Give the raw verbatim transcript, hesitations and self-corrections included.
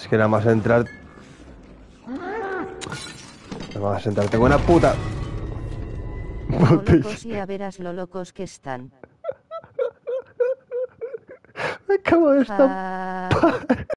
Es que nada más entrar... Nada más entrar, tengo una puta... O locos y a verás lo locos que están. Me acabo de estar... Ah.